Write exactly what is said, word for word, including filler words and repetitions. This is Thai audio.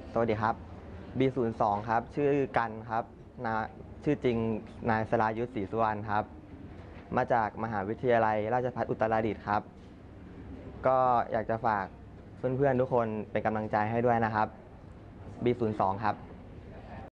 สวัสดีครับ บี ศูนย์ สอง ครับชื่อกันครับนาชื่อจริงนายสรายุทธศรีสุวรรณครับมาจากมหาวิทยาลัยราชภัฏอุตรดิตถ์ครับก็อยากจะฝากเพื่อนๆทุกคนเป็นกำลังใจให้ด้วยนะครับ บี ศูนย์ สอง ครับ